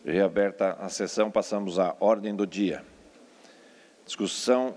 Reaberta a sessão, passamos à ordem do dia. Discussão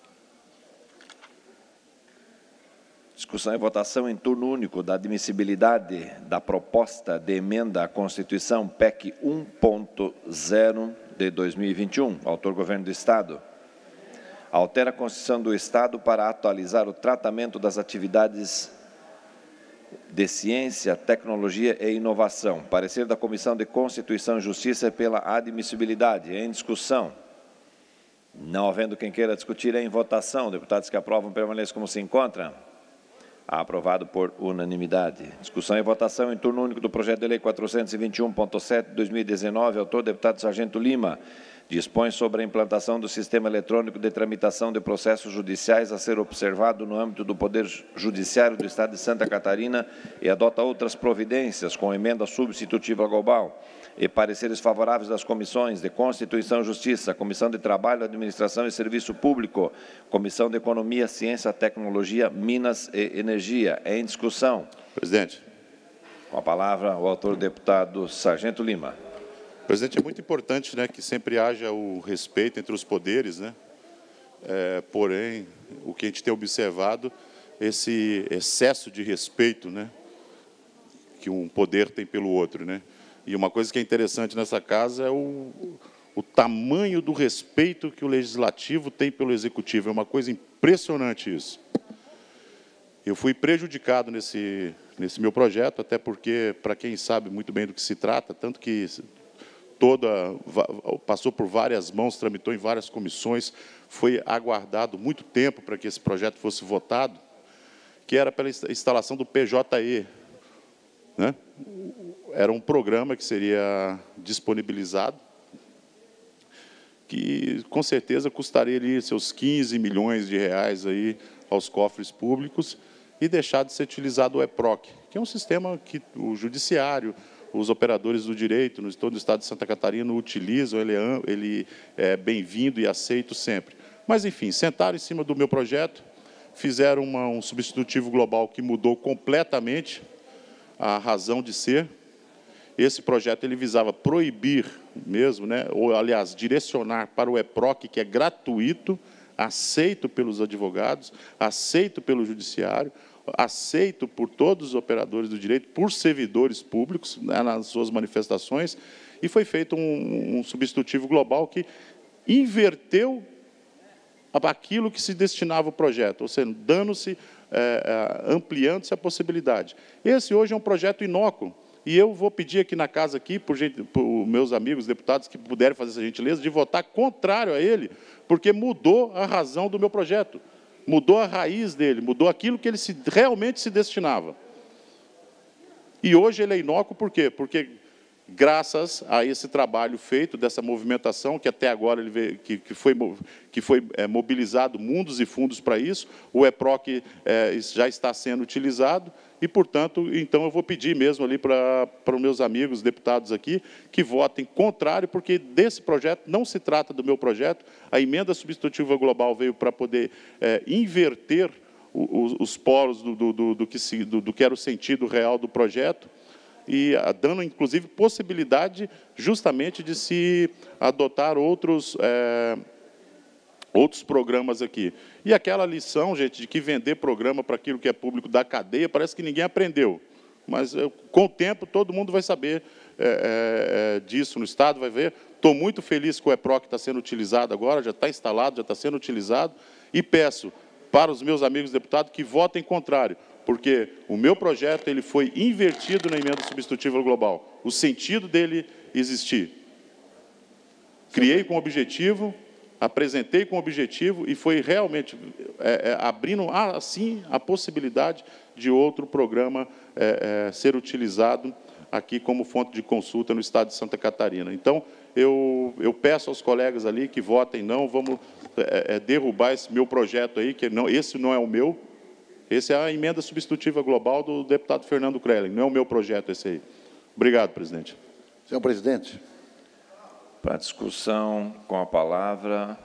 e votação em turno único da admissibilidade da proposta de emenda à Constituição PEC 1.0 de 2021. Autor, Governo do Estado. Altera a Constituição do Estado para atualizar o tratamento das atividades de Ciência, Tecnologia e Inovação. Parecer da Comissão de Constituição e Justiça pela admissibilidade. Em discussão. Não havendo quem queira discutir, em votação. Deputados que aprovam permaneçam como se encontram. Aprovado por unanimidade. Discussão e votação em turno único do projeto de lei 421.7 de 2019. Autor, deputado Sargento Lima. Dispõe sobre a implantação do sistema eletrônico de tramitação de processos judiciais a ser observado no âmbito do Poder Judiciário do Estado de Santa Catarina e adota outras providências com emenda substitutiva global e pareceres favoráveis das comissões de Constituição e Justiça, Comissão de Trabalho, Administração e Serviço Público, Comissão de Economia, Ciência, Tecnologia, Minas e Energia. Em discussão. Presidente. Com a palavra, o autor, deputado Sargento Lima. Presidente, é muito importante, né, que sempre haja o respeito entre os poderes, né? Porém, o que a gente tem observado, esse excesso de respeito, né, que um poder tem pelo outro, né? E uma coisa que é interessante nessa casa é o tamanho do respeito que o Legislativo tem pelo Executivo. É uma coisa impressionante isso. Eu fui prejudicado nesse meu projeto, até porque, para quem sabe muito bem do que se trata, tanto que passou por várias mãos, tramitou em várias comissões, foi aguardado muito tempo para que esse projeto fosse votado, que era pela instalação do PJE, né? Era um programa que seria disponibilizado, que com certeza custaria ali seus 15 milhões de reais aí aos cofres públicos e deixar de ser utilizado o EPROC, que é um sistema que o judiciário, os operadores do direito no todo o Estado de Santa Catarina utilizam, ele é bem-vindo e aceito sempre. Mas, enfim, sentaram em cima do meu projeto, fizeram um substitutivo global que mudou completamente a razão de ser. Esse projeto ele visava proibir mesmo, né, ou, aliás, direcionar para o EPROC, que é gratuito, aceito pelos advogados, aceito pelo judiciário, aceito por todos os operadores do direito, por servidores públicos, né, nas suas manifestações, e foi feito um substitutivo global que inverteu aquilo que se destinava ao projeto, ou seja, dando-se, ampliando-se a possibilidade. Esse hoje é um projeto inócuo, e eu vou pedir aqui na casa, por meus amigos deputados que puderem fazer essa gentileza, de votar contrário a ele, porque mudou a razão do meu projeto. Mudou a raiz dele, mudou aquilo que ele realmente se destinava. E hoje ele é inócuo por quê? Porque, graças a esse trabalho feito, dessa movimentação, que até agora ele veio, que foi mobilizado mundos e fundos para isso, o EPROC já está sendo utilizado, e, portanto, então eu vou pedir mesmo ali para os meus amigos deputados aqui que votem contrário, porque desse projeto não se trata do meu projeto. A emenda substitutiva global veio para poder inverter os polos do que era o sentido real do projeto, e dando, inclusive, possibilidade justamente de se adotar outros programas aqui. E aquela lição, gente, de que vender programa para aquilo que é público da cadeia, parece que ninguém aprendeu. Mas, com o tempo, todo mundo vai saber disso no Estado, vai ver. Estou muito feliz que o EPROC está sendo utilizado agora, já está instalado, já está sendo utilizado, e peço para os meus amigos deputados que votem contrário, porque o meu projeto ele foi invertido na emenda substitutiva global. O sentido dele existir. Criei com objetivo, apresentei com objetivo e foi realmente abrindo, assim, a possibilidade de outro programa ser utilizado aqui como fonte de consulta no Estado de Santa Catarina. Então, eu peço aos colegas ali que votem não, vamos derrubar esse meu projeto aí, que não, esse não é o meu, esse é a emenda substitutiva global do deputado Fernando Krelling, não é o meu projeto esse aí. Obrigado, presidente. Senhor presidente. Para a discussão, com a palavra...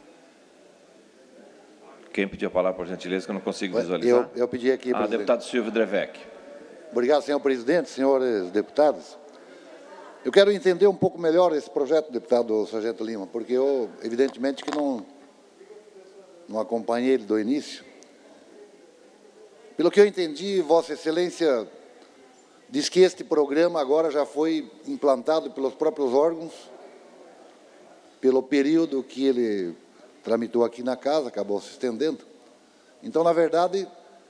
Quem pediu a palavra, por gentileza, que eu não consigo visualizar? Eu pedi aqui, presidente. Deputado Silvio Drevec. Obrigado, senhor presidente, senhores deputados. Eu quero entender um pouco melhor esse projeto, deputado Sargento Lima, porque eu, evidentemente, que não acompanhei ele do início. Pelo que eu entendi, Vossa Excelência diz que este programa agora já foi implantado pelos próprios órgãos, pelo período que ele tramitou aqui na Casa, acabou se estendendo. Então, na verdade,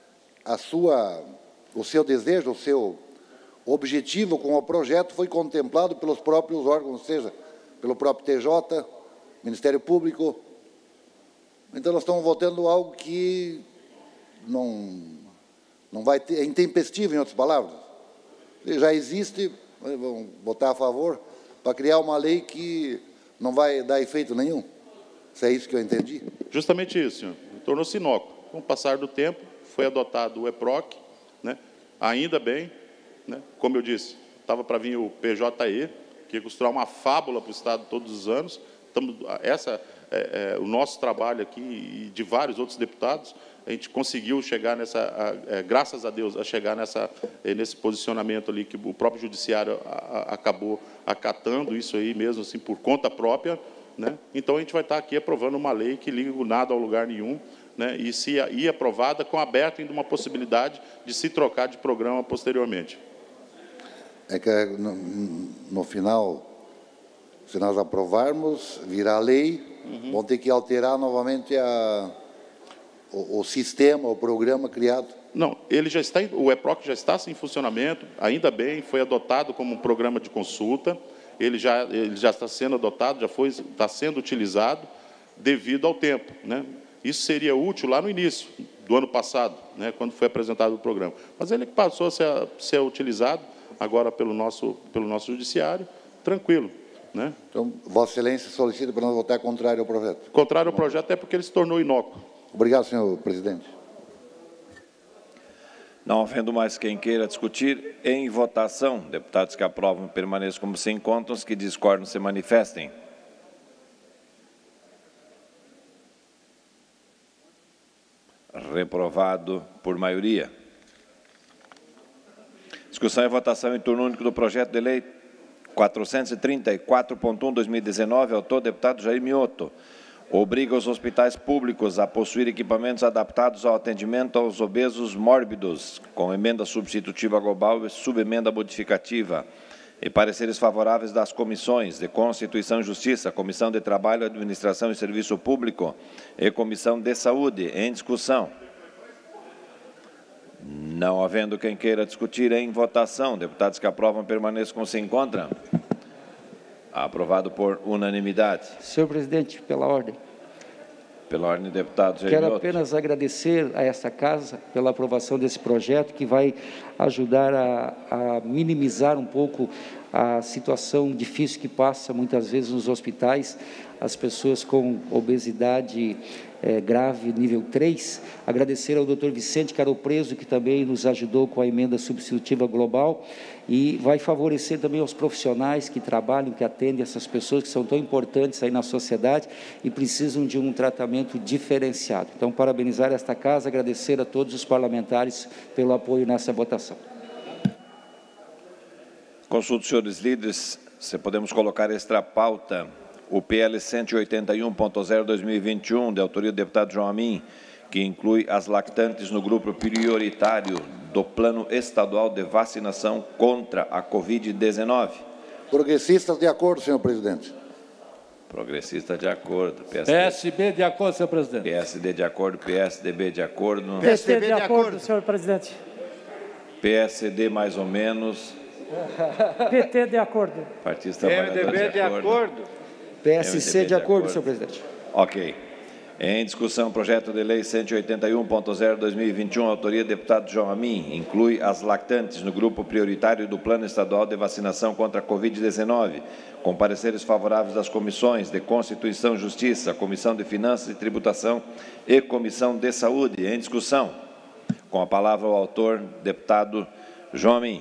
o seu desejo, o seu objetivo com o projeto foi contemplado pelos próprios órgãos, ou seja, pelo próprio TJ, Ministério Público. Então, nós estamos votando algo que não vai ter, é intempestivo, em outras palavras. Já existe, vamos votar a favor, para criar uma lei que não vai dar efeito nenhum. Se é isso que eu entendi? Justamente isso, senhor. Tornou-se inócuo. Com o passar do tempo, foi adotado o EPROC, né? Ainda bem, né? Como eu disse, estava para vir o PJE, que ia costurar uma fábula para o Estado todos os anos. O nosso trabalho aqui e de vários outros deputados, a gente conseguiu chegar graças a Deus, a chegar nesse posicionamento ali, que o próprio Judiciário acabou acatando isso aí mesmo, assim, por conta própria, né? Então, a gente vai estar aqui aprovando uma lei que liga o nada ao lugar nenhum, né? E se aprovada, com aberta ainda uma possibilidade de se trocar de programa posteriormente. É que no final, se nós aprovarmos, virar lei, vão ter que alterar novamente o sistema, o programa criado. Não, o EPROC já está em funcionamento, ainda bem, foi adotado como um programa de consulta, ele já está sendo adotado, está sendo utilizado devido ao tempo, né? Isso seria útil lá no início do ano passado, né, quando foi apresentado o programa. Mas ele passou a ser utilizado agora pelo nosso Judiciário, tranquilo, né? Então, Vossa Excelência solicita para nós votar contrário ao projeto. Contrário ao projeto é porque ele se tornou inócuo. Obrigado, senhor presidente. Não havendo mais quem queira discutir, em votação, deputados que aprovam permaneçam como se encontram, os que discordam se manifestem. Reprovado por maioria. Discussão e votação em turno único do projeto de lei 434.1/2019, autor deputado Jair Mioto. Obriga os hospitais públicos a possuir equipamentos adaptados ao atendimento aos obesos mórbidos, com emenda substitutiva global e subemenda modificativa, e pareceres favoráveis das comissões de Constituição e Justiça, Comissão de Trabalho, Administração e Serviço Público e Comissão de Saúde. Em discussão. Não havendo quem queira discutir, em votação, deputados que aprovam permaneçam como se encontram. Aprovado por unanimidade. Senhor presidente, pela ordem. Pela ordem, deputado Jair Quero Mioto. apenas agradecer a esta Casa pela aprovação desse projeto, que vai ajudar a minimizar um pouco a situação difícil que passa muitas vezes nos hospitais, as pessoas com obesidade grave, nível 3. Agradecer ao doutor Vicente Caropreso, que também nos ajudou com a emenda substitutiva global, e vai favorecer também aos profissionais que trabalham, que atendem essas pessoas que são tão importantes aí na sociedade e precisam de um tratamento diferenciado. Então, parabenizar esta Casa, agradecer a todos os parlamentares pelo apoio nessa votação. Consulto os senhores líderes, se podemos colocar extra pauta, o PL 181.0/2021, de autoria do deputado João Amin, que inclui as lactantes no grupo prioritário do Plano Estadual de Vacinação contra a Covid-19. Progressistas de acordo, senhor presidente. Progressista de acordo. PSB de acordo, senhor presidente. PSD de acordo, PSDB de acordo. PSDB de acordo, senhor presidente. PSD mais ou menos. PT de acordo. Partido Trabalhador de acordo. PSC de acordo, senhor presidente. Ok. Em discussão, projeto de lei 181.0/2021, autoria do deputado João Amin, inclui as lactantes no grupo prioritário do Plano Estadual de Vacinação contra a Covid-19, com pareceres favoráveis das comissões de Constituição e Justiça, Comissão de Finanças e Tributação e Comissão de Saúde. Em discussão, com a palavra o autor, deputado João Amin.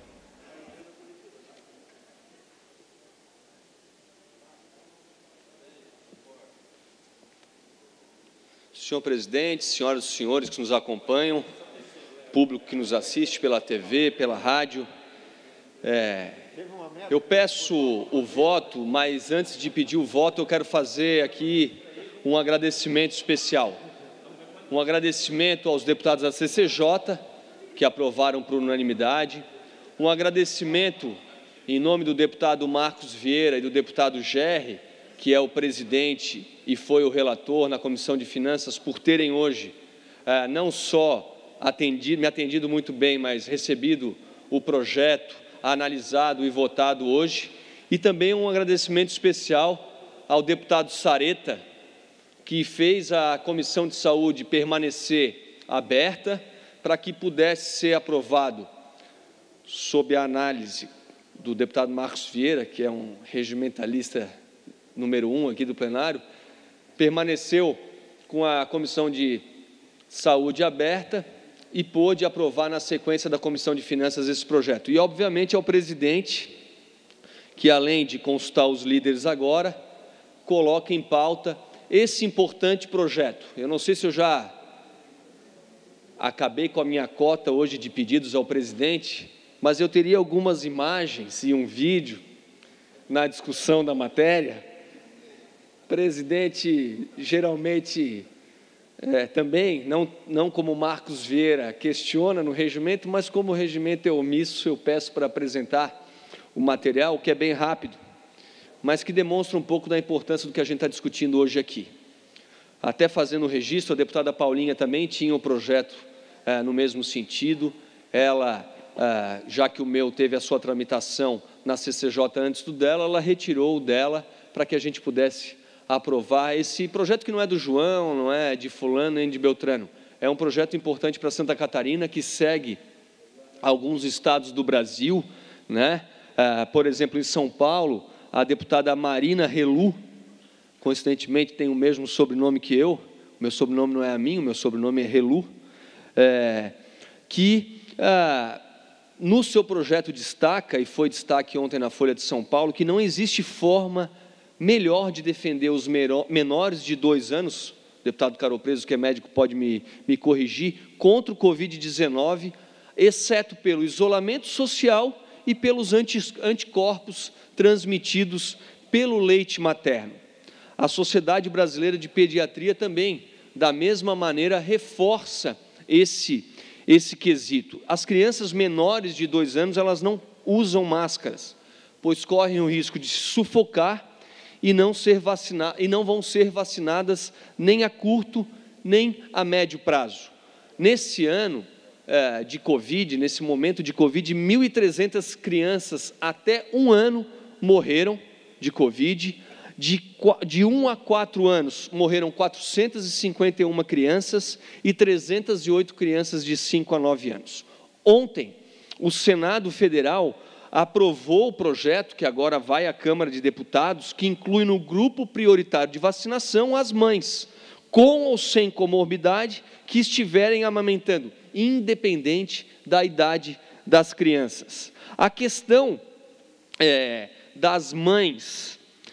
Senhor presidente, senhoras e senhores que nos acompanham, público que nos assiste pela TV, pela rádio, Eu peço o voto, mas antes de pedir o voto, eu quero fazer aqui um agradecimento especial. Um agradecimento aos deputados da CCJ, que aprovaram por unanimidade. Um agradecimento em nome do deputado Marcos Vieira e do deputado Gerri, que é o presidente e foi o relator na Comissão de Finanças, por terem hoje não só me atendido muito bem, mas recebido o projeto, analisado e votado hoje. E também um agradecimento especial ao deputado Sareta, que fez a Comissão de Saúde permanecer aberta para que pudesse ser aprovado, sob a análise do deputado Marcos Vieira, que é um regimentalista número 1 aqui do plenário, permaneceu com a Comissão de Saúde aberta e pôde aprovar na sequência da Comissão de Finanças esse projeto. E, obviamente, ao presidente, que, além de consultar os líderes agora, coloca em pauta esse importante projeto. Eu não sei se eu já acabei com a minha cota hoje de pedidos ao presidente, mas eu teria algumas imagens e um vídeo na discussão da matéria. O presidente, geralmente, também, não como Marcos Vieira questiona no regimento, mas como o regimento é omisso, eu peço para apresentar o material, que é bem rápido, mas que demonstra um pouco da importância do que a gente está discutindo hoje aqui. Até fazendo o registro, a deputada Paulinha também tinha um projeto no mesmo sentido. Ela, já que o meu teve a sua tramitação na CCJ antes do dela, ela retirou o dela para que a gente pudesse aprovar esse projeto, que não é do João, não é de fulano nem de Beltrano. É um projeto importante para Santa Catarina, que segue alguns estados do Brasil, né? Por exemplo, em São Paulo, a deputada Marina Relu, coincidentemente tem o mesmo sobrenome que eu, meu sobrenome não é a mim, o meu sobrenome é Relu, que no seu projeto destaca, e foi destaque ontem na Folha de São Paulo, que não existe forma melhor de defender os menores de 2 anos, o deputado Carol Preso, que é médico, pode me corrigir, contra o Covid-19, exceto pelo isolamento social e pelos anticorpos transmitidos pelo leite materno. A Sociedade Brasileira de Pediatria também, da mesma maneira, reforça esse quesito. As crianças menores de 2 anos, elas não usam máscaras, pois correm o risco de sufocar e não vão ser vacinadas nem a curto, nem a médio prazo. Nesse ano de Covid, nesse momento de Covid, 1.300 crianças até 1 ano morreram de Covid. De 1 a 4 anos, morreram 451 crianças e 308 crianças de 5 a 9 anos. Ontem, o Senado Federal aprovou o projeto, que agora vai à Câmara de Deputados, que inclui no grupo prioritário de vacinação as mães, com ou sem comorbidade, que estiverem amamentando, independente da idade das crianças. A questão das mães,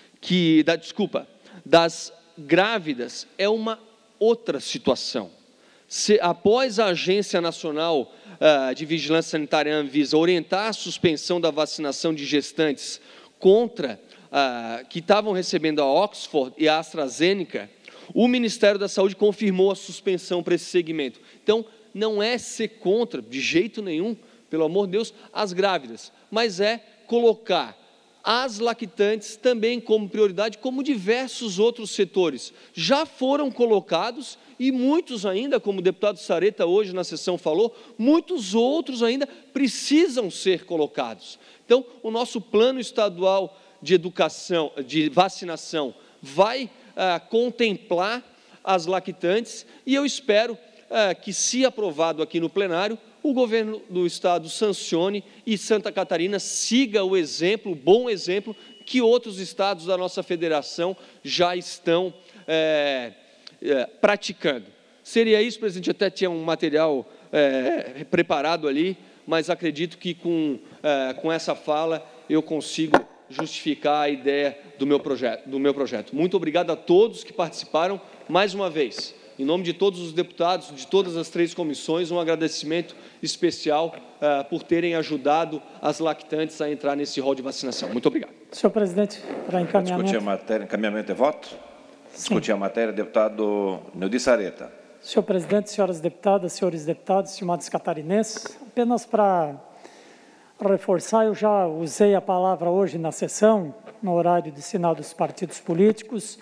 das grávidas, é uma outra situação. Após a Agência Nacional de Vigilância Sanitária, Anvisa, orientar a suspensão da vacinação de gestantes que estavam recebendo a Oxford e a AstraZeneca, o Ministério da Saúde confirmou a suspensão para esse segmento. Então, não é ser contra, de jeito nenhum, pelo amor de Deus, as grávidas, mas é colocar as lactantes também como prioridade, como diversos outros setores já foram colocados, e muitos ainda, como o deputado Sareta hoje na sessão falou, muitos outros ainda precisam ser colocados. Então, o nosso plano estadual de vacinação vai contemplar as lactantes, e eu espero que, se aprovado aqui no plenário, o governo do estado sancione e Santa Catarina siga o exemplo, o bom exemplo, que outros estados da nossa federação já estão praticando. Seria isso, presidente? Até tinha um material preparado ali, mas acredito que com essa fala eu consigo justificar a ideia do meu projeto. Muito obrigado a todos que participaram. Mais uma vez, Em nome de todos os deputados, de todas as 3 comissões, um agradecimento especial por terem ajudado as lactantes a entrar nesse rol de vacinação. Muito obrigado. Senhor presidente, para encaminhamento. Discutir a matéria, encaminhamento de voto? Discutir a matéria, deputado Neudi Sareta. Senhor presidente, senhoras deputadas, senhores deputados, estimados catarinenses, apenas para reforçar, eu já usei a palavra hoje na sessão, no horário de sinal dos partidos políticos.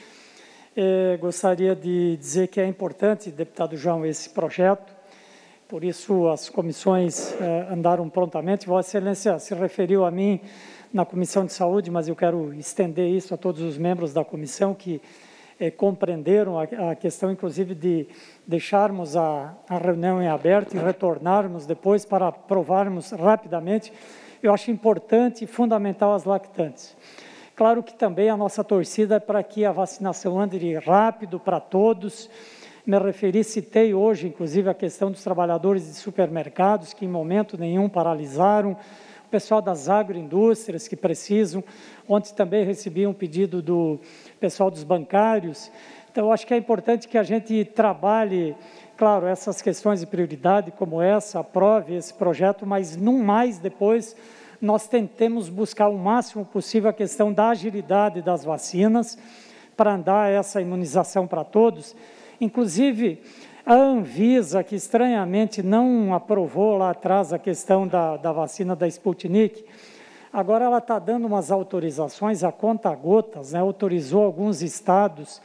Gostaria de dizer que é importante, deputado João, esse projeto, por isso as comissões andaram prontamente. Vossa Excelência se referiu a mim na Comissão de Saúde, mas eu quero estender isso a todos os membros da comissão que compreenderam a questão, inclusive, de deixarmos a reunião em aberto e retornarmos depois para aprovarmos rapidamente. Eu acho importante e fundamental as lactantes. Claro que também a nossa torcida é para que a vacinação ande rápido para todos. Me referi, citei hoje, inclusive, a questão dos trabalhadores de supermercados, que em momento nenhum paralisaram, o pessoal das agroindústrias que precisam. Ontem também recebi um pedido do pessoal dos bancários. Então, eu acho que é importante que a gente trabalhe, claro, essas questões de prioridade como essa, aprove esse projeto, mas não mais depois nós tentemos buscar o máximo possível a questão da agilidade das vacinas para andar essa imunização para todos. Inclusive, a Anvisa, que estranhamente não aprovou lá atrás a questão da vacina da Sputnik, agora ela está dando umas autorizações a conta-gotas, né? Autorizou alguns estados,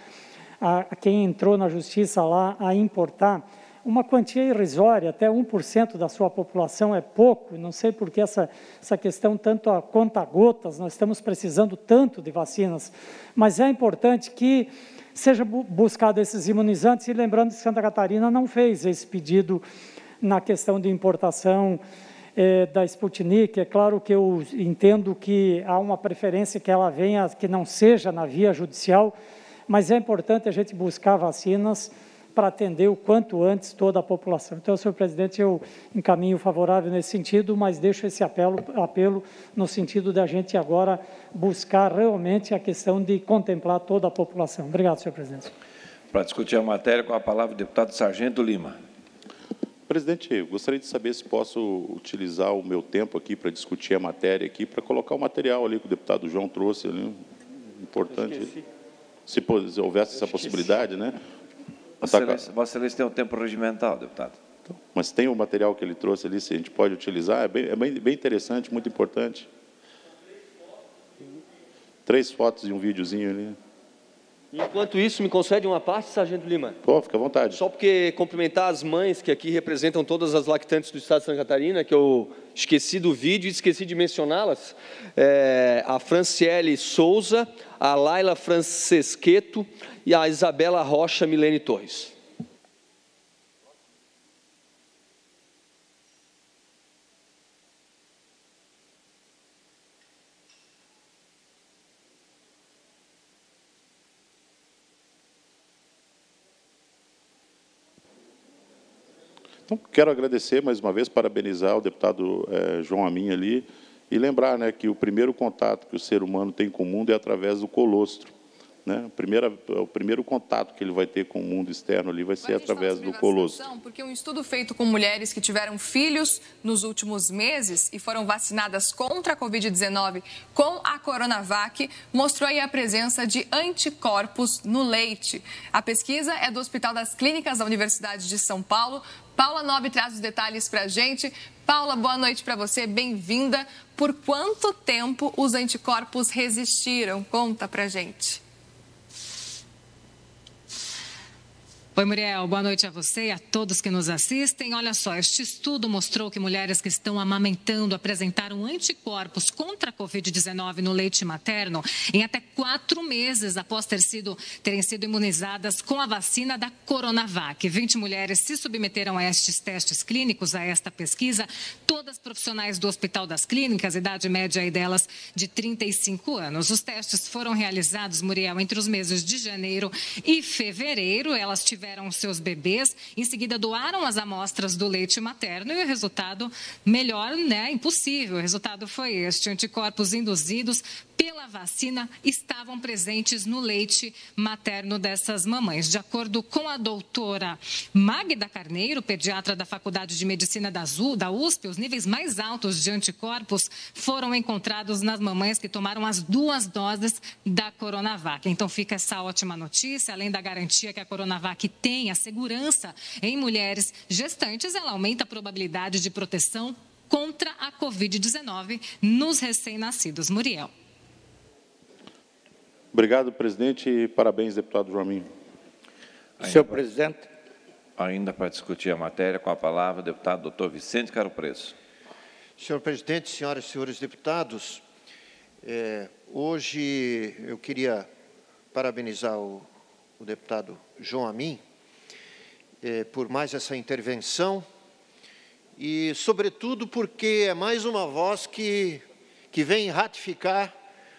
a quem entrou na justiça lá, a importar uma quantia irrisória, até 1% da sua população é pouco, não sei por que essa questão tanto a conta-gotas, nós estamos precisando tanto de vacinas, mas é importante que seja buscado esses imunizantes, e lembrando que Santa Catarina não fez esse pedido na questão de importação da Sputnik. É claro que eu entendo que há uma preferência que ela venha, que não seja na via judicial, mas é importante a gente buscar vacinas para atender o quanto antes toda a população. Então, senhor presidente, eu encaminho favorável nesse sentido, mas deixo esse apelo no sentido de a gente agora buscar realmente a questão de contemplar toda a população. Obrigado, senhor presidente. Para discutir a matéria, com a palavra o deputado Sargento Lima. Presidente, eu gostaria de saber se posso utilizar o meu tempo aqui para discutir a matéria aqui, para colocar o material ali que o deputado João trouxe ali, importante. Se houvesse essa possibilidade, né? Vossa Excelência tem um tempo regimental, deputado. Então, mas tem o material que ele trouxe ali, se a gente pode utilizar, é bem interessante, muito importante. 3 fotos e um videozinho ali. Enquanto isso, me concede uma parte, Sargento Lima? Pô, fica à vontade. Só porque cumprimentar as mães que aqui representam todas as lactantes do Estado de Santa Catarina, que eu esqueci do vídeo e esqueci de mencioná-las, a Franciele Souza, a Laila Francesqueto e a Isabela Rocha Milene Torres. Então, quero agradecer mais uma vez, parabenizar o deputado João Amin ali e lembrar, né, que o primeiro contato que o ser humano tem com o mundo é através do colostro. Né? O primeiro contato que ele vai ter com o mundo externo ali vai ser através do colostro. Porque um estudo feito com mulheres que tiveram filhos nos últimos meses e foram vacinadas contra a Covid-19 com a Coronavac mostrou aí a presença de anticorpos no leite. A pesquisa é do Hospital das Clínicas da Universidade de São Paulo. Paula Nobre traz os detalhes para a gente. Paula, boa noite para você, bem-vinda. Por quanto tempo os anticorpos resistiram? Conta para a gente. Oi, Muriel, boa noite a você e a todos que nos assistem. Olha só, este estudo mostrou que mulheres que estão amamentando apresentaram anticorpos contra a Covid-19 no leite materno em até 4 meses após terem sido imunizadas com a vacina da Coronavac. 20 mulheres se submeteram a estes testes clínicos, a esta pesquisa, todas profissionais do Hospital das Clínicas, idade média aí delas de 35 anos. Os testes foram realizados, Muriel, entre os meses de janeiro e fevereiro. Elas tiveram seus bebês, em seguida doaram as amostras do leite materno e o resultado melhor, né, impossível. O resultado foi este: anticorpos induzidos pela vacina estavam presentes no leite materno dessas mamães. De acordo com a doutora Magda Carneiro, pediatra da Faculdade de Medicina da USP, os níveis mais altos de anticorpos foram encontrados nas mamães que tomaram as 2 doses da Coronavac. Então fica essa ótima notícia, além da garantia que a Coronavac tem, a segurança em mulheres gestantes, ela aumenta a probabilidade de proteção contra a Covid-19 nos recém-nascidos. Muriel. Obrigado, presidente, e parabéns, deputado João. Senhor presidente. Ainda para discutir a matéria, com a palavra, o deputado doutor Vicente Caro Preço. Senhor presidente, senhoras e senhores deputados, hoje eu queria parabenizar o deputado João Amin por mais essa intervenção e, sobretudo, porque é mais uma voz que vem ratificar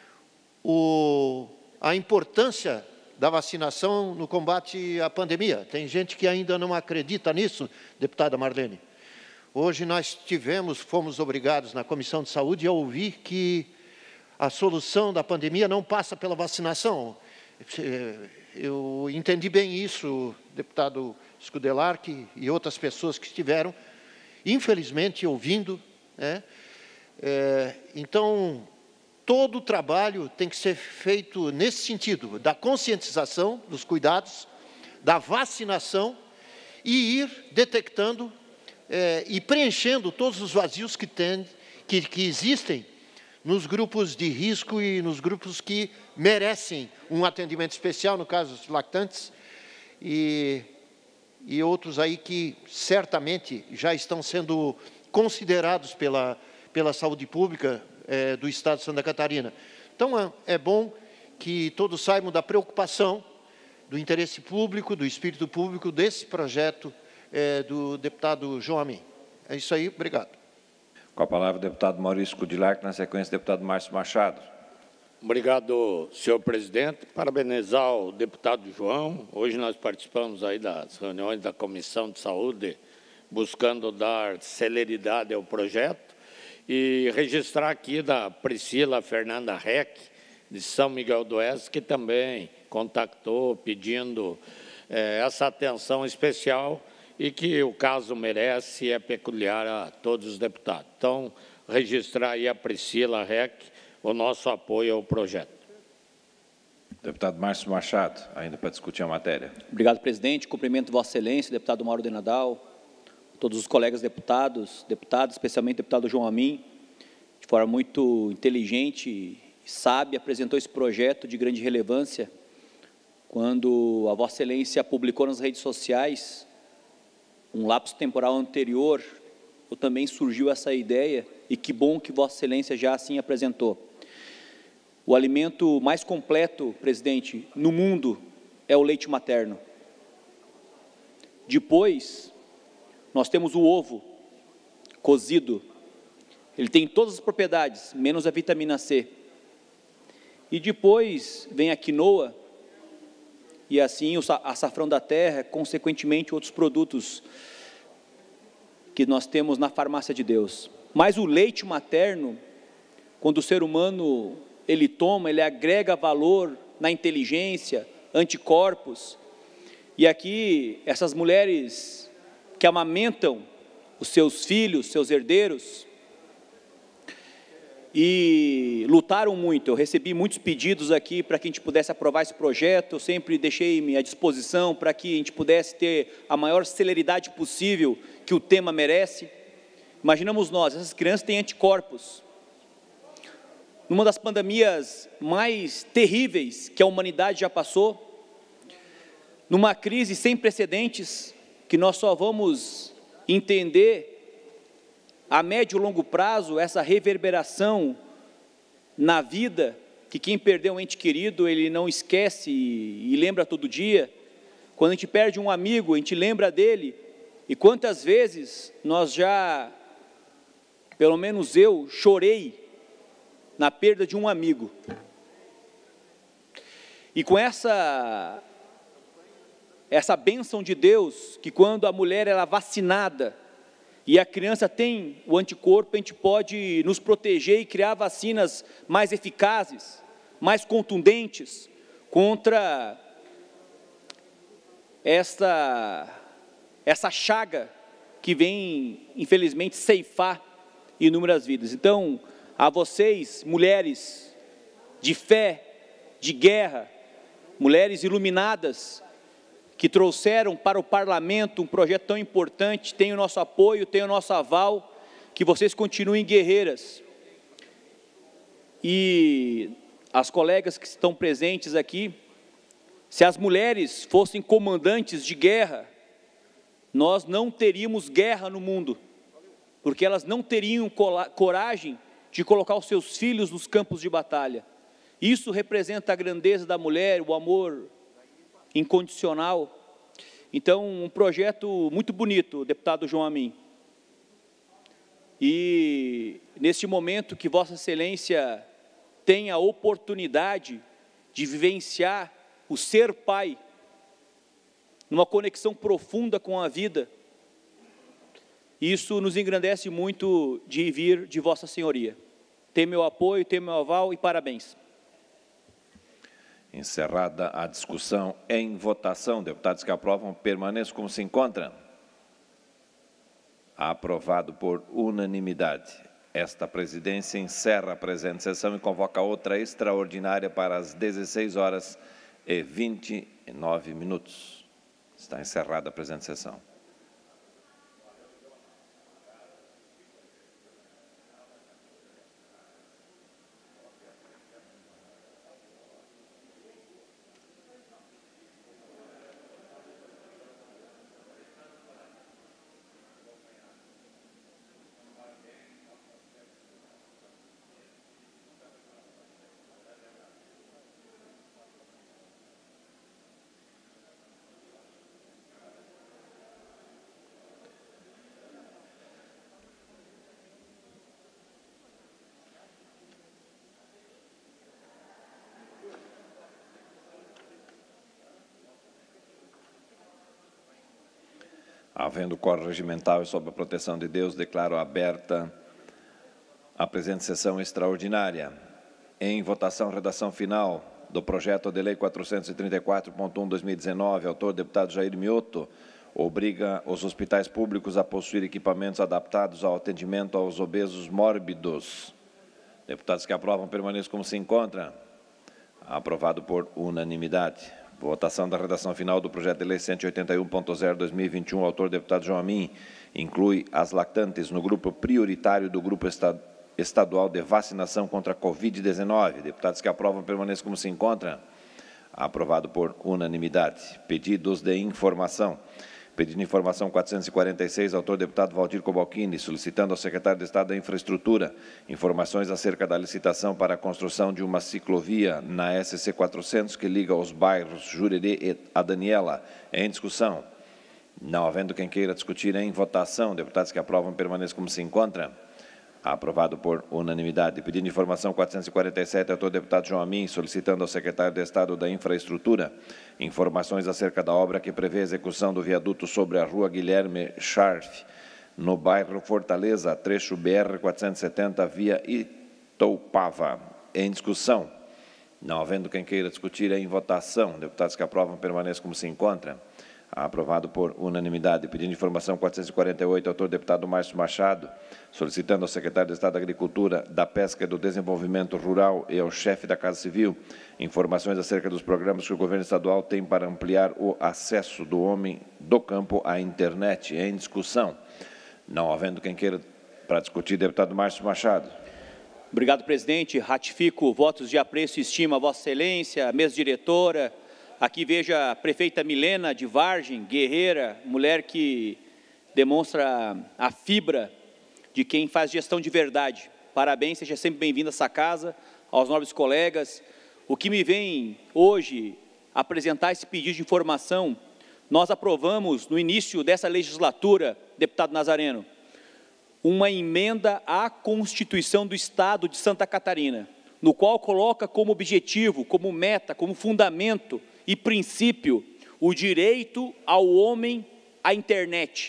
a importância da vacinação no combate à pandemia. Tem gente que ainda não acredita nisso, deputada Marlene. Hoje nós fomos obrigados na Comissão de Saúde a ouvir que a solução da pandemia não passa pela vacinação. Eu entendi bem isso, deputado Scudelar e outras pessoas que estiveram, infelizmente, ouvindo, né? Então, todo o trabalho tem que ser feito nesse sentido, da conscientização dos cuidados, da vacinação e ir detectando e preenchendo todos os vazios que existem nos grupos de risco e nos grupos que merecem um atendimento especial, no caso dos lactantes, e outros aí que certamente já estão sendo considerados pela saúde pública do Estado de Santa Catarina. Então, é bom que todos saibam da preocupação, do interesse público, do espírito público desse projeto do deputado João Amin. É isso aí, obrigado. Com a palavra, o deputado Maurício Kudilac, na sequência, o deputado Márcio Machado. Obrigado, senhor presidente. Parabenizar o deputado João. Hoje nós participamos aí das reuniões da Comissão de Saúde, buscando dar celeridade ao projeto. E registrar aqui da Priscila Fernanda Reck, de São Miguel do Oeste, que também contactou pedindo essa atenção especial e que o caso merece e é peculiar a todos os deputados. Então, registrar aí a Priscila Reck, o nosso apoio ao projeto. Deputado Márcio Machado, ainda para discutir a matéria. Obrigado, presidente. Cumprimento Vossa Excelência, deputado Mauro de Nadal, todos os colegas deputados, especialmente o deputado João Amin, de forma muito inteligente e sábia, apresentou esse projeto de grande relevância. Quando a Vossa Excelência publicou nas redes sociais, um lapso temporal anterior, também surgiu essa ideia, e que bom que Vossa Excelência já assim apresentou. O alimento mais completo, presidente, no mundo é o leite materno. Depois, nós temos o ovo cozido. Ele tem todas as propriedades, menos a vitamina C. E depois vem a quinoa, e assim o açafrão da terra, consequentemente outros produtos que nós temos na farmácia de Deus. Mas o leite materno, quando o ser humano ele toma, ele agrega valor na inteligência, anticorpos. E aqui, essas mulheres que amamentam os seus filhos, seus herdeiros, e lutaram muito. Eu recebi muitos pedidos aqui para que a gente pudesse aprovar esse projeto. Eu sempre deixei-me à disposição para que a gente pudesse ter a maior celeridade possível que o tema merece. Imaginamos nós, essas crianças têm anticorpos. Numa das pandemias mais terríveis que a humanidade já passou, numa crise sem precedentes, que nós só vamos entender a médio e longo prazo, essa reverberação na vida, que quem perdeu um ente querido, ele não esquece e lembra todo dia. Quando a gente perde um amigo, a gente lembra dele. E quantas vezes nós já, pelo menos eu, chorei na perda de um amigo. E com essa bênção de Deus, que quando a mulher ela é vacinada, e a criança tem o anticorpo, a gente pode nos proteger e criar vacinas mais eficazes, mais contundentes contra essa chaga que vem, infelizmente, ceifar inúmeras vidas. Então, a vocês, mulheres de fé, de guerra, mulheres iluminadas, que trouxeram para o parlamento um projeto tão importante, tem o nosso apoio, tem o nosso aval, que vocês continuem guerreiras. E as colegas que estão presentes aqui, se as mulheres fossem comandantes de guerra, nós não teríamos guerra no mundo, porque elas não teriam coragem de colocar os seus filhos nos campos de batalha. Isso representa a grandeza da mulher, o amor incondicional. Então, um projeto muito bonito, deputado João Amin. E neste momento que Vossa Excelência tem a oportunidade de vivenciar o ser pai, numa conexão profunda com a vida, isso nos engrandece muito de vir de Vossa Senhoria. Tem meu apoio, tem meu aval e parabéns. Encerrada a discussão, em votação, deputados que aprovam, permaneçam como se encontram. Aprovado por unanimidade. Esta presidência encerra a presente sessão e convoca outra extraordinária para as 16h29. Está encerrada a presente sessão. Havendo quórum regimental e sob a proteção de Deus, declaro aberta a presente sessão extraordinária. Em votação, redação final do projeto de lei 434.1/2019, autor deputado Jair Mioto, obriga os hospitais públicos a possuir equipamentos adaptados ao atendimento aos obesos mórbidos. Deputados que aprovam, permaneçam como se encontram. Aprovado por unanimidade. Votação da redação final do projeto de lei 181.0/2021, autor deputado João Amin, inclui as lactantes no grupo prioritário do grupo estadual de vacinação contra a Covid-19. Deputados que aprovam, permaneçam como se encontram. Aprovado por unanimidade. Pedidos de informação. Pedido de informação 446, autor deputado Valdir Cobalcini, solicitando ao secretário de Estado da Infraestrutura informações acerca da licitação para a construção de uma ciclovia na SC 400 que liga os bairros Jurerê e a Daniela. Em discussão. Não havendo quem queira discutir, em votação. Deputados que aprovam, permaneçam como se encontram. Aprovado por unanimidade. Pedido de informação 447, autor deputado João Amin, solicitando ao secretário de Estado da Infraestrutura informações acerca da obra que prevê a execução do viaduto sobre a rua Guilherme Scharf, no bairro Fortaleza, trecho BR-470, via Itoupava. Em discussão. Não havendo quem queira discutir, em votação. Deputados que aprovam, permaneçam como se encontram. Aprovado por unanimidade. Pedido de informação 448, autor deputado Márcio Machado, solicitando ao secretário de Estado da Agricultura, da Pesca e do Desenvolvimento Rural e ao chefe da Casa Civil informações acerca dos programas que o governo estadual tem para ampliar o acesso do homem do campo à internet. Em discussão. Não havendo quem queira para discutir, deputado Márcio Machado. Obrigado, presidente. Ratifico votos de apreço e estima a Vossa Excelência, a mesa diretora. Aqui vejo a prefeita Milena de Vargem, guerreira, mulher que demonstra a fibra de quem faz gestão de verdade. Parabéns, seja sempre bem-vindo a essa casa, aos nobres colegas. O que me vem hoje apresentar esse pedido de informação, nós aprovamos no início dessa legislatura, deputado Nazareno, uma emenda à Constituição do Estado de Santa Catarina, no qual coloca como objetivo, como meta, como fundamento e princípio o direito ao homem à internet.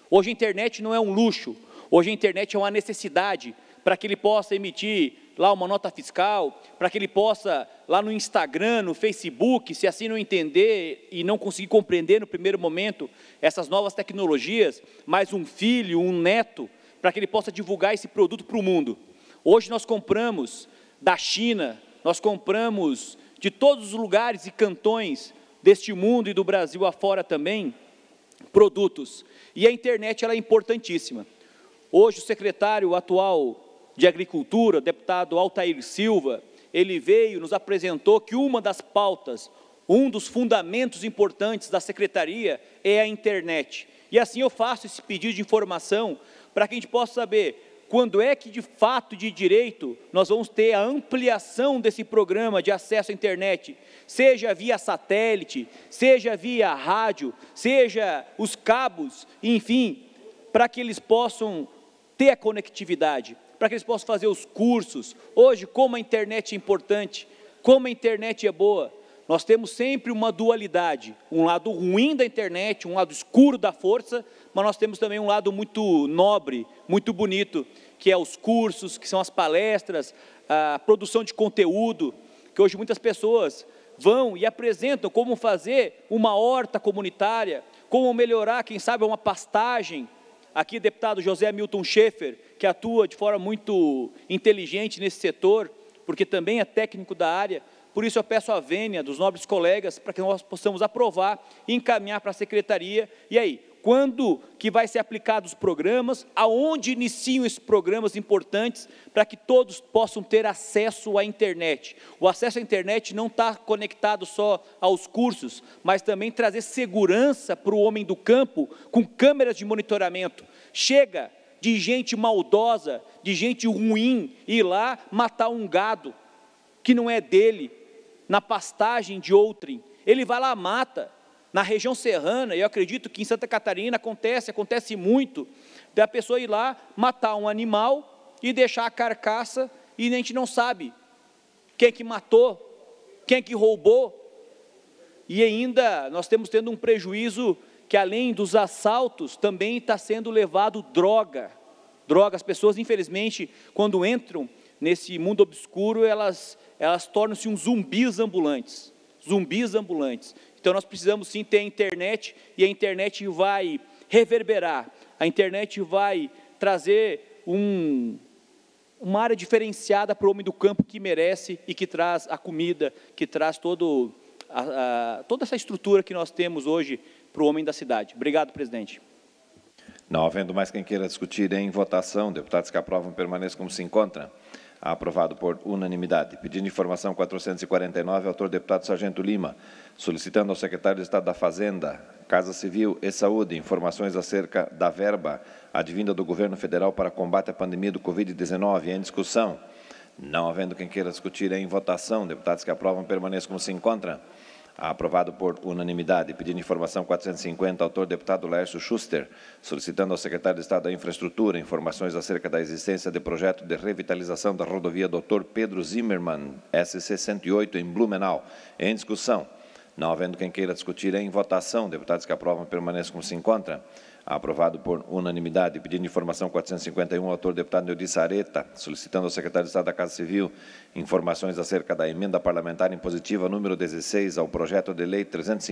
Hoje a internet não é um luxo, hoje a internet é uma necessidade para que ele possa emitir lá uma nota fiscal, para que ele possa, lá no Instagram, no Facebook, se assim não entender e não conseguir compreender no primeiro momento essas novas tecnologias, mais um filho, um neto, para que ele possa divulgar esse produto para o mundo. Hoje nós compramos da China, nós compramos de todos os lugares e cantões deste mundo e do Brasil afora também, produtos. E a internet ela é importantíssima. Hoje o secretário atual de Agricultura, o deputado Altair Silva, ele veio, nos apresentou que uma das pautas, um dos fundamentos importantes da secretaria é a internet. E assim eu faço esse pedido de informação para que a gente possa saber quando é que, de fato, de direito, nós vamos ter a ampliação desse programa de acesso à internet, seja via satélite, seja via rádio, seja os cabos, enfim, para que eles possam ter a conectividade, para que eles possam fazer os cursos. Hoje, como a internet é importante, como a internet é boa, nós temos sempre uma dualidade, um lado ruim da internet, um lado escuro da força, mas nós temos também um lado muito nobre, muito bonito, que é os cursos, que são as palestras, a produção de conteúdo, que hoje muitas pessoas vão e apresentam como fazer uma horta comunitária, como melhorar, quem sabe, uma pastagem. Aqui, deputado José Milton Schaefer, que atua de forma muito inteligente nesse setor, porque também é técnico da área. Por isso eu peço a vênia dos nobres colegas para que nós possamos aprovar e encaminhar para a secretaria. E aí, quando que vai ser aplicados os programas, aonde iniciam esses programas importantes para que todos possam ter acesso à internet. O acesso à internet não está conectado só aos cursos, mas também trazer segurança para o homem do campo com câmeras de monitoramento. Chega de gente maldosa, de gente ruim ir lá matar um gado que não é dele, na pastagem de outrem. Ele vai lá, mata. Na região serrana, eu acredito que em Santa Catarina acontece muito, da pessoa ir lá, matar um animal e deixar a carcaça e a gente não sabe quem é que matou, quem é que roubou. E ainda nós temos tendo um prejuízo que além dos assaltos, também está sendo levado droga. As pessoas infelizmente, quando entram nesse mundo obscuro, elas tornam-se uns zumbis ambulantes. Então nós precisamos sim ter a internet, e a internet vai reverberar, a internet vai trazer uma área diferenciada para o homem do campo que merece e que traz a comida, que traz toda essa estrutura que nós temos hoje para o homem da cidade. Obrigado, presidente. Não havendo mais quem queira discutir em votação, deputados que aprovam permaneçam como se encontram. Aprovado por unanimidade. Pedindo informação 449, autor deputado Sargento Lima, solicitando ao secretário de Estado da Fazenda, Casa Civil e Saúde informações acerca da verba advinda do governo federal para combate à pandemia do Covid-19. Em discussão. Não havendo quem queira discutir em votação, deputados que aprovam permaneçam como se encontram. Aprovado por unanimidade. Pedindo informação 450, autor deputado Laércio Schuster, solicitando ao secretário de Estado da Infraestrutura informações acerca da existência de projeto de revitalização da rodovia Dr. Pedro Zimmermann, SC 108, em Blumenau. Em discussão. Não havendo quem queira discutir em votação, deputados que aprovam permaneçam como se encontram. Aprovado por unanimidade. Pedindo informação 451, autor deputado Neudi Sareta, solicitando ao secretário de Estado da Casa Civil informações acerca da emenda parlamentar impositiva número 16 ao projeto de lei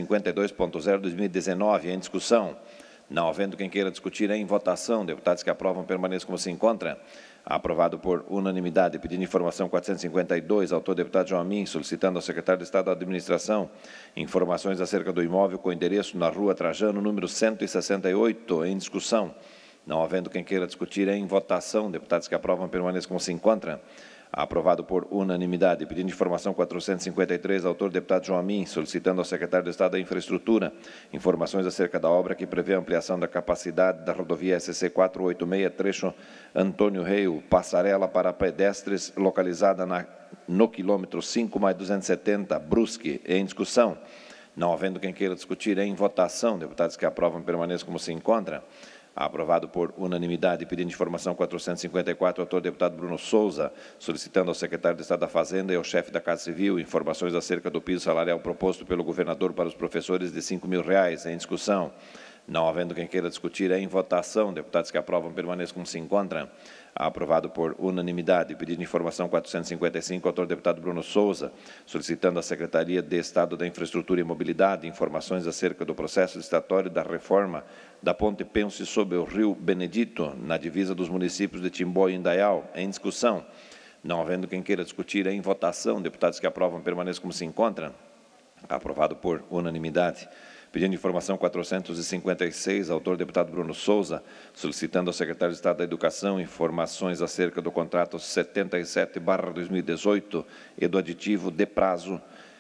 352.0/2019, em discussão. Não havendo quem queira discutir em votação, deputados que aprovam permaneçam como se encontram. Aprovado por unanimidade. Pedindo informação 452, autor deputado João Amin, solicitando ao secretário de Estado da Administração informações acerca do imóvel com endereço na Rua Trajano, número 168, em discussão. Não havendo quem queira discutir em votação, deputados que aprovam permaneçam como se encontram. Aprovado por unanimidade. Pedindo informação 453, autor deputado João Amin, solicitando ao secretário de Estado da Infraestrutura informações acerca da obra que prevê a ampliação da capacidade da rodovia SC 486, trecho Antônio Reio, passarela para pedestres, localizada no quilômetro 5+270, Brusque. Em discussão. Não havendo quem queira discutir em votação, deputados que aprovam permaneçam como se encontram. Aprovado por unanimidade. Pedindo informação 454, autor deputado Bruno Souza, solicitando ao secretário de Estado da Fazenda e ao chefe da Casa Civil informações acerca do piso salarial proposto pelo governador para os professores de R$ 5.000. Em discussão. Não havendo quem queira discutir, em votação. Deputados que aprovam permaneçam como se encontram. Aprovado por unanimidade. Pedido de informação 455, autor deputado Bruno Souza, solicitando à Secretaria de Estado da Infraestrutura e Mobilidade informações acerca do processo licitatório da reforma da ponte Pence sobre o rio Benedito, na divisa dos municípios de Timbó e Indaial. Em discussão. Não havendo quem queira discutir, em votação. Deputados que aprovam permaneçam como se encontram. Aprovado por unanimidade. Pedindo informação 456, autor deputado Bruno Souza, solicitando ao secretário de Estado da Educação informações acerca do contrato 77/2018 e do aditivo de prazo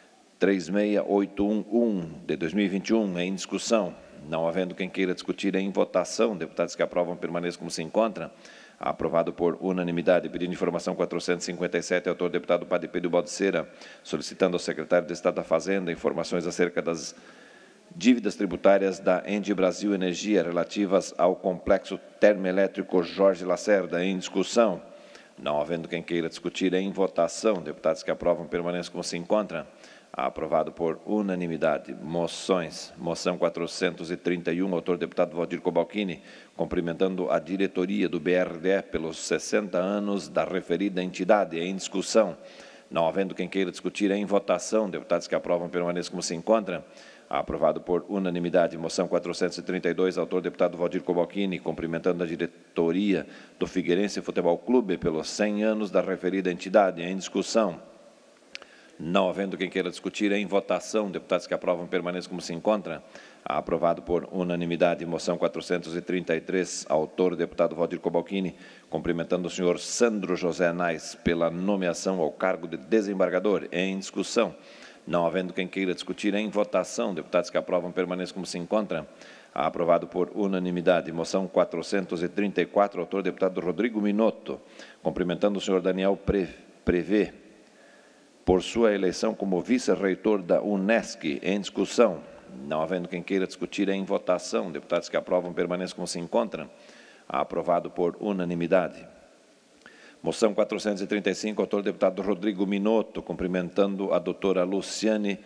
36811 de 2021, em discussão. Não havendo quem queira discutir, em votação. Deputados que aprovam permaneçam como se encontram. Aprovado por unanimidade. Pedindo informação 457, autor deputado Padre Pedro Baldiceira, solicitando ao secretário de Estado da Fazenda informações acerca das dívidas tributárias da Engie Brasil Energia relativas ao complexo termoelétrico Jorge Lacerda. Em discussão. Não havendo quem queira discutir, em votação. Deputados que aprovam permaneçam como se encontram. Aprovado por unanimidade. Moções. Moção 431, autor deputado Valdir Cobalcini, cumprimentando a diretoria do BRDE pelos 60 anos da referida entidade. Em discussão. Não havendo quem queira discutir, em votação. Deputados que aprovam permaneçam como se encontram. Aprovado por unanimidade. Moção 432, autor deputado Valdir Cobalcini, cumprimentando a diretoria do Figueirense Futebol Clube pelos 100 anos da referida entidade. Em discussão. Não havendo quem queira discutir, em votação. Deputados que aprovam permaneçam como se encontram. Aprovado por unanimidade. Moção 433, autor deputado Valdir Cobalcini, cumprimentando o senhor Sandro José Nais pela nomeação ao cargo de desembargador. Em discussão. Não havendo quem queira discutir, em votação. Deputados que aprovam permaneçam como se encontram. Aprovado por unanimidade. Moção 434, autor deputado Rodrigo Minotto, cumprimentando o senhor Daniel Prevê por sua eleição como vice-reitor da Unesc. Em discussão. Não havendo quem queira discutir, em votação. Deputados que aprovam permaneçam como se encontram. Aprovado por unanimidade. Moção 435, autor deputado Rodrigo Minotto, cumprimentando a doutora Luciane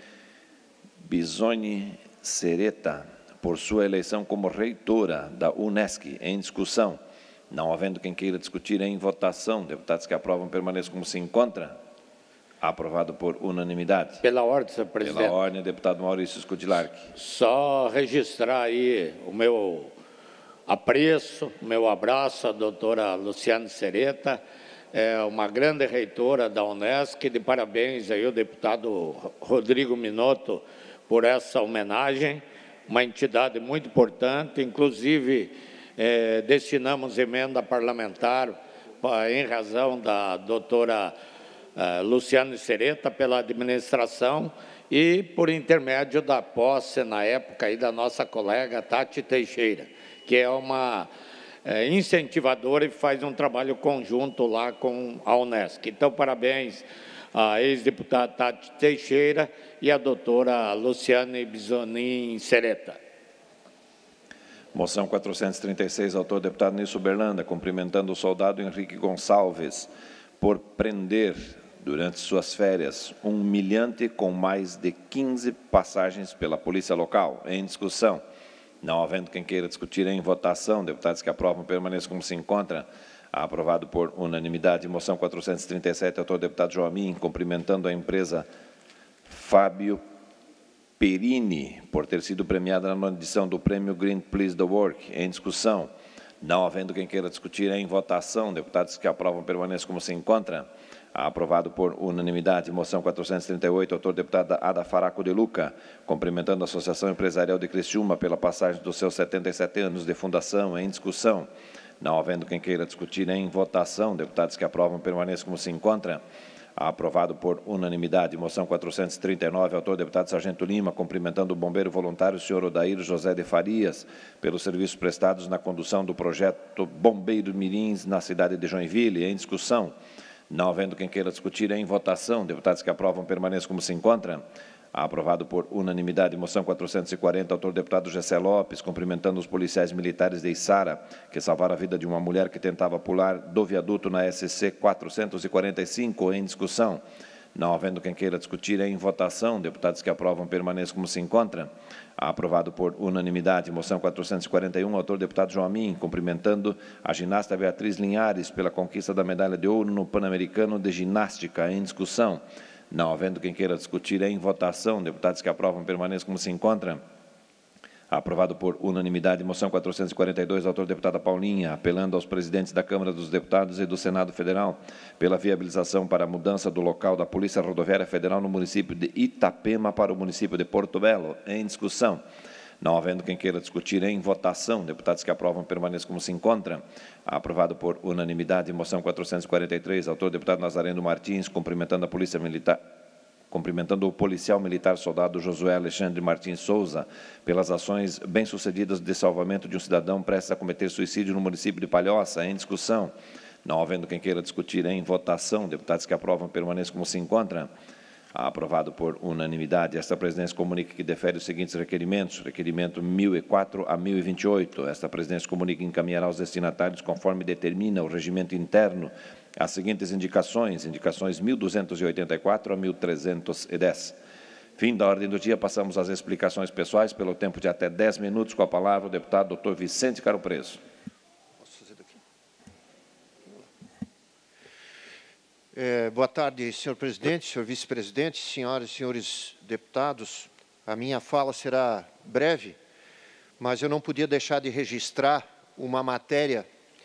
Bisoni Sereta por sua eleição como reitora da Unesc. Em discussão. Não havendo quem queira discutir, em votação. Deputados que aprovam permaneçam como se encontram. Aprovado por unanimidade. Pela ordem, senhor presidente. Pela ordem, deputado Maurício Scudilarc. Só registrar aí o meu apreço, o meu abraço à doutora Luciane Sereta, é uma grande reitora da Unesc. De parabéns aí ao deputado Rodrigo Minotto por essa homenagem, uma entidade muito importante, inclusive destinamos emenda parlamentar em razão da doutora Luciane Sereta pela administração e por intermédio da posse, na época, aí, da nossa colega Tati Teixeira, que é uma incentivadora e faz um trabalho conjunto lá com a Unesc. Então, parabéns à ex-deputada Tati Teixeira e à doutora Luciane Bisonin Sereta. Moção 436, autor deputado Nilson Berlanda, cumprimentando o soldado Henrique Gonçalves por prender, durante suas férias, um humilhante com mais de 15 passagens pela polícia local. Em discussão. Não havendo quem queira discutir, em votação. Deputados que aprovam permaneçam como se encontram. Aprovado por unanimidade. Moção 437, autor deputado Joamin, cumprimentando a empresa Fábio Perini por ter sido premiada na 9ª edição do Prêmio Green Please the Work. Em discussão. Não havendo quem queira discutir, em votação. Deputados que aprovam permaneçam como se encontram. Aprovado por unanimidade. Moção 438, autor deputada Ada Faraco de Luca, cumprimentando a Associação Empresarial de Criciúma pela passagem dos seus 77 anos de fundação. Em discussão. Não havendo quem queira discutir, em votação. Deputados que aprovam permaneçam como se encontram. Aprovado por unanimidade. Moção 439, autor deputado Sargento Lima, cumprimentando o bombeiro voluntário, senhor Odair José de Farias, pelos serviços prestados na condução do projeto Bombeiro Mirins na cidade de Joinville. Em discussão. Não havendo quem queira discutir, em votação. Deputados que aprovam permaneçam como se encontram. Aprovado por unanimidade. Moção 440, autor deputado Gessé Lopes, cumprimentando os policiais militares de Içara, que salvaram a vida de uma mulher que tentava pular do viaduto na SC 445. Em discussão. Não havendo quem queira discutir em votação, deputados que aprovam permaneçam como se encontram. Aprovado por unanimidade. Moção 441, autor deputado João Amin, cumprimentando a ginasta Beatriz Linhares pela conquista da medalha de ouro no Pan-Americano de Ginástica. Em discussão. Não havendo quem queira discutir em votação, deputados que aprovam permaneçam como se encontram. Aprovado por unanimidade. Moção 442, autor deputada Paulinha, apelando aos presidentes da Câmara dos Deputados e do Senado Federal pela viabilização para a mudança do local da Polícia Rodoviária Federal no município de Itapema para o município de Porto Belo. Em discussão. Não havendo quem queira discutir em votação, deputados que aprovam permaneçam como se encontram. Aprovado por unanimidade. Moção 443, autor deputado Nazareno Martins, cumprimentando a Polícia Militar, cumprimentando o policial militar soldado Josué Alexandre Martins Souza pelas ações bem-sucedidas de salvamento de um cidadão prestes a cometer suicídio no município de Palhoça. Em discussão. Não havendo quem queira discutir em votação, deputados que aprovam permaneçam como se encontram. Aprovado por unanimidade. Esta presidência comunica que defere os seguintes requerimentos. Requerimento 1004 a 1028. Esta presidência comunica e encaminhará aos destinatários, conforme determina o regimento interno, as seguintes indicações. Indicações 1284 a 1310. Fim da ordem do dia. Passamos às explicações pessoais, pelo tempo de até 10 minutos. Com a palavra, o deputado Dr. Vicente Caro Preso. Boa tarde, senhor presidente, senhor vice-presidente, senhoras e senhores deputados. A minha fala será breve, mas eu não podia deixar de registrar uma matéria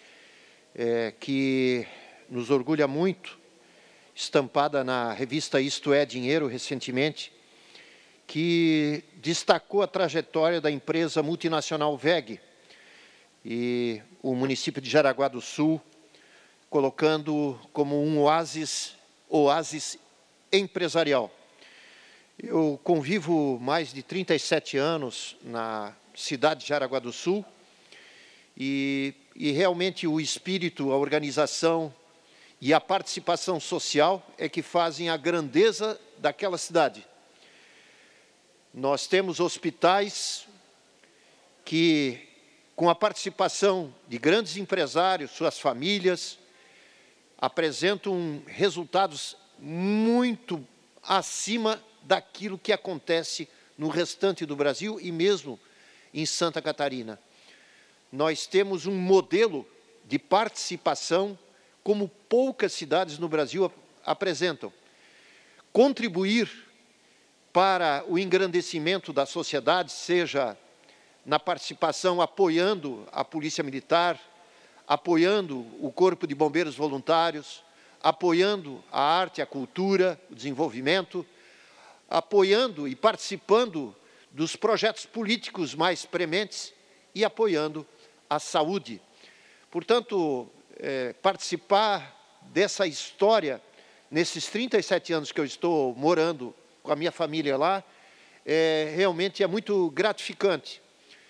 que nos orgulha muito, estampada na revista Isto é Dinheiro, recentemente, que destacou a trajetória da empresa multinacional WEG e o município de Jaraguá do Sul, colocando como um oásis empresarial. Eu convivo mais de 37 anos na cidade de Jaraguá do Sul e realmente o espírito, a organização e a participação social é que fazem a grandeza daquela cidade. Nós temos hospitais que, com a participação de grandes empresários, suas famílias, apresentam resultados muito acima daquilo que acontece no restante do Brasil e mesmo em Santa Catarina. Nós temos um modelo de participação como poucas cidades no Brasil apresentam. Contribuir para o engrandecimento da sociedade, seja na participação apoiando a Polícia Militar, apoiando o Corpo de Bombeiros Voluntários, apoiando a arte, a cultura, o desenvolvimento, apoiando e participando dos projetos políticos mais prementes e apoiando a saúde. Portanto, participar dessa história, nesses 37 anos que eu estou morando com a minha família lá, realmente é muito gratificante.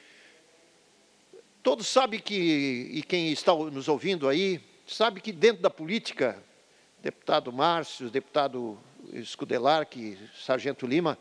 Todos sabem que, e quem está nos ouvindo aí, sabe que dentro da política, deputado Márcio, deputado Scudelark, Sargento Lima,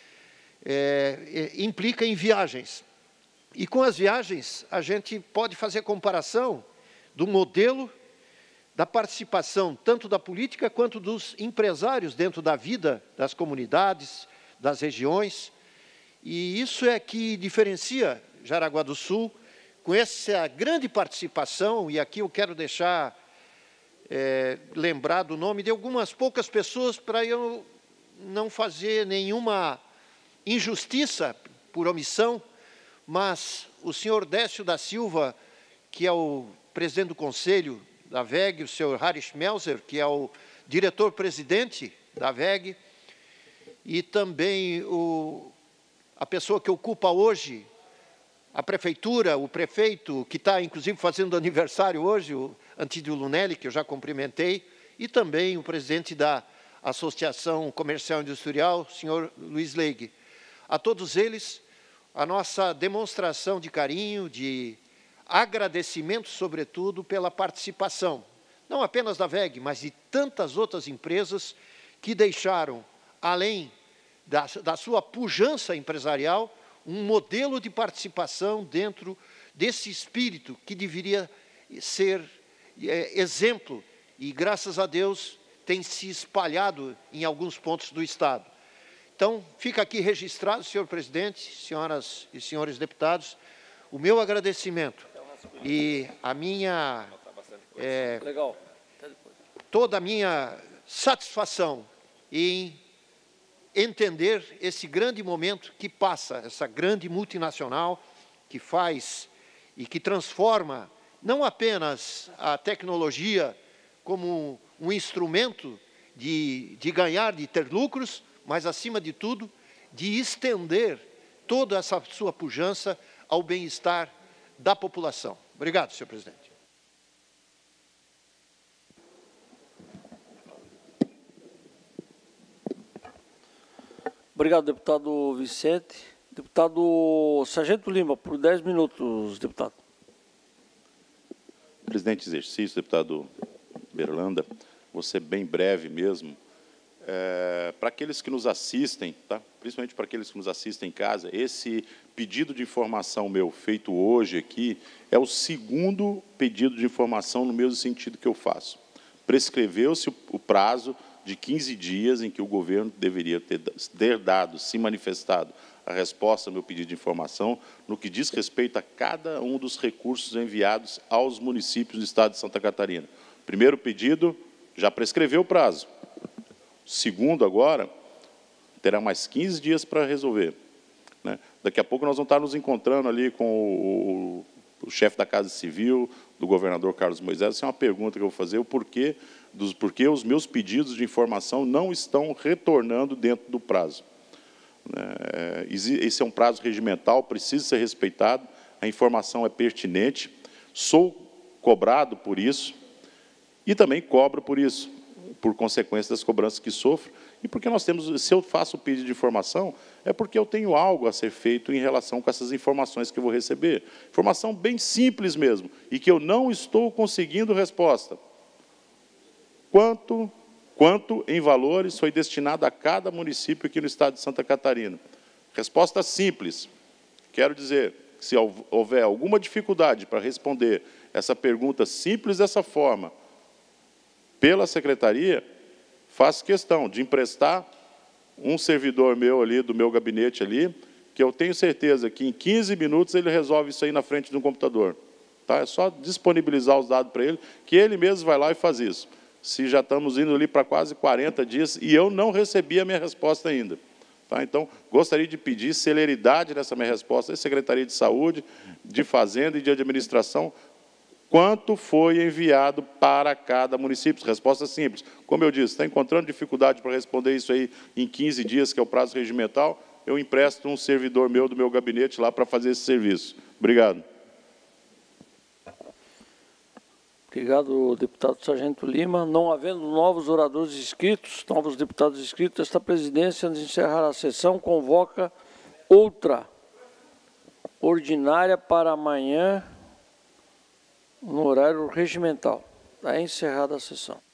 implica em viagens. E com as viagens, a gente pode fazer comparação do modelo da participação, tanto da política quanto dos empresários dentro da vida das comunidades, das regiões. E isso é que diferencia Jaraguá do Sul, com essa grande participação, e aqui eu quero deixar lembrar do nome de algumas poucas pessoas para eu não fazer nenhuma injustiça por omissão, mas o senhor Décio da Silva, que é o presidente do Conselho da WEG, o senhor Harish Melzer, que é o diretor-presidente da WEG, e também a pessoa que ocupa hoje a prefeitura, o prefeito, que está, inclusive, fazendo aniversário hoje, o Antídio Lunelli, que eu já cumprimentei, e também o presidente da Associação Comercial e Industrial, o senhor Luiz Leig. A todos eles, a nossa demonstração de carinho, de agradecimento, sobretudo, pela participação, não apenas da WEG, mas de tantas outras empresas que deixaram, além da sua pujança empresarial, um modelo de participação dentro desse espírito que deveria ser exemplo. E, graças a Deus, tem se espalhado em alguns pontos do Estado. Então, fica aqui registrado, senhor presidente, senhoras e senhores deputados, o meu agradecimento e a minha, toda a minha satisfação em entender esse grande momento que passa, essa grande multinacional que faz e que transforma não apenas a tecnologia como um instrumento de ganhar, de ter lucros, mas, acima de tudo, de estender toda essa sua pujança ao bem-estar da população. Obrigado, senhor presidente. Obrigado, deputado Vicente. Deputado Sargento Lima, por 10 minutos, deputado. Presidente em exercício, deputado Berlanda, vou ser bem breve mesmo. Para aqueles que nos assistem, tá? Principalmente para aqueles que nos assistem em casa, esse pedido de informação meu feito hoje aqui é o segundo pedido de informação no mesmo sentido que eu faço. Prescreveu-se o prazo de 15 dias em que o governo deveria ter dado, se manifestado, a resposta ao meu pedido de informação no que diz respeito a cada um dos recursos enviados aos municípios do Estado de Santa Catarina. Primeiro pedido, já prescreveu o prazo. Segundo, agora, terá mais 15 dias para resolver, né? Daqui a pouco nós vamos estar nos encontrando ali com o chefe da Casa Civil, do governador Carlos Moisés. Essa é uma pergunta que eu vou fazer, o porquê os meus pedidos de informação não estão retornando dentro do prazo. Esse é um prazo regimental, precisa ser respeitado, a informação é pertinente, sou cobrado por isso e também cobro por isso, por consequência das cobranças que sofro, e porque nós temos, se eu faço o pedido de informação, é porque eu tenho algo a ser feito em relação com essas informações que eu vou receber. Informação bem simples mesmo, e que eu não estou conseguindo resposta. Quanto em valores foi destinado a cada município aqui no Estado de Santa Catarina? Resposta simples. Quero dizer, se houver alguma dificuldade para responder essa pergunta simples dessa forma, pela Secretaria, faço questão de emprestar um servidor meu ali, do meu gabinete ali, que eu tenho certeza que em 15 minutos ele resolve isso aí na frente de um computador. Tá? É só disponibilizar os dados para ele, que ele mesmo vai lá e faz isso. Se já estamos indo ali para quase 40 dias e eu não recebi a minha resposta ainda. Tá? Então, gostaria de pedir celeridade nessa minha resposta à Secretaria de Saúde, de Fazenda e de Administração. Quanto foi enviado para cada município? Resposta simples. Como eu disse, está encontrando dificuldade para responder isso aí em 15 dias, que é o prazo regimental, eu empresto um servidor meu do meu gabinete lá para fazer esse serviço. Obrigado. Obrigado, deputado Sargento Lima. Não havendo novos oradores inscritos, novos deputados inscritos, esta presidência, antes de encerrar a sessão, convoca outra ordinária para amanhã, no horário regimental. Está encerrada a sessão.